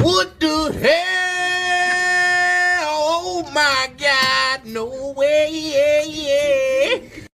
What the hell? Oh my God, no way.